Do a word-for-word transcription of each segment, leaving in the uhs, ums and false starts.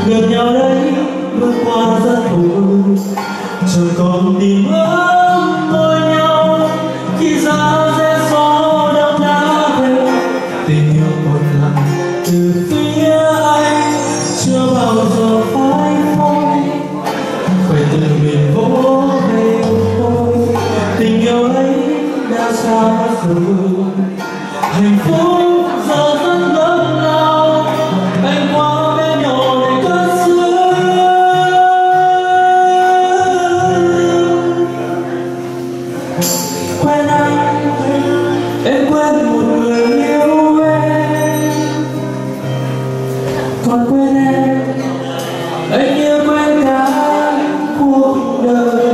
Gần nhau đấy bước qua rất vui, chẳng còn tìm ấm môi nhau khi giá rét gió đông đá về. Tình yêu còn lại từ phía anh chưa bao giờ phai phôi, phải tự mình vỗ về thôi. Tình yêu ấy đã xa rồi, hạnh phúc giờ rất lớn lao. Anh qua bên nhỏ để cất giữ quen anh, em quên một người yêu em. Còn quên em, anh như quên cả cuộc đời.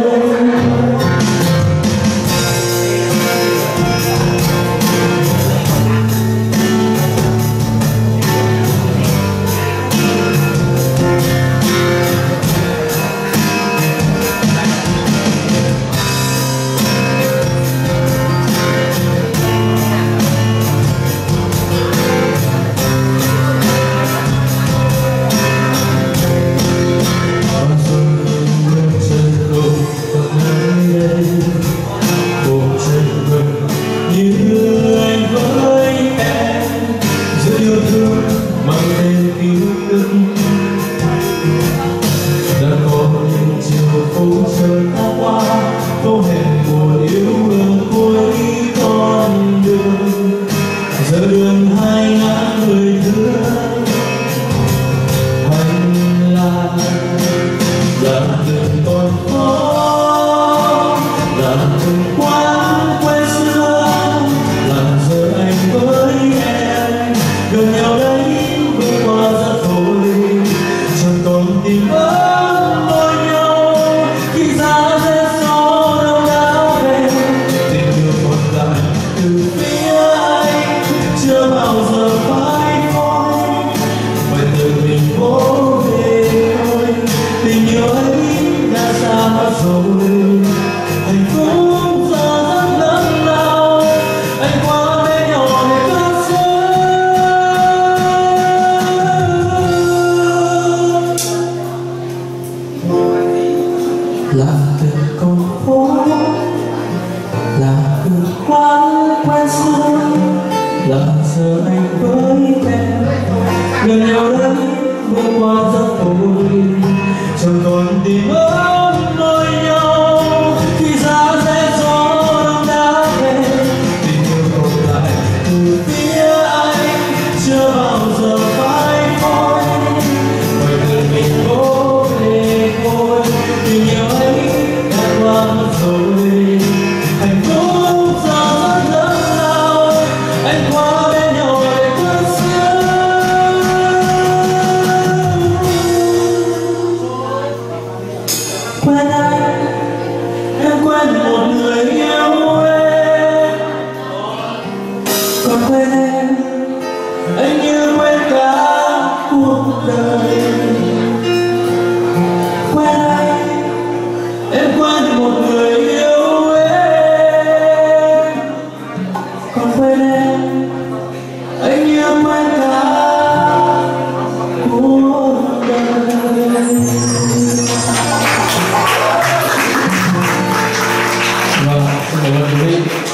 Là từ con phố, là từ quán quen xưa, là giờ anh với em gần nhau đấy bước qua rất vui, chẳng còn tìm ấm môi nhau khi giá rét gió đông đá về. Tình yêu còn lại từ phía anh chưa bao giờ phai phôi, phải tự mình vỗ về thôi. Tình yêu ấy đã qua mất rồi, hạnh phúc giờ rất lớn lao. Anh qua bên nhau để cất giữ quên anh, em quên một người yêu em. Còn quên em, anh như quên cả cuộc đời. Quên anh, em quên một người yêu em. Còn quên em, anh như quên cả cuộc đời. Vâng, xin cảm ơn quý vị.